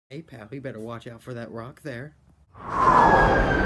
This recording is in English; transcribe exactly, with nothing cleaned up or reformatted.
Hey, pal, you better watch out for that rock there.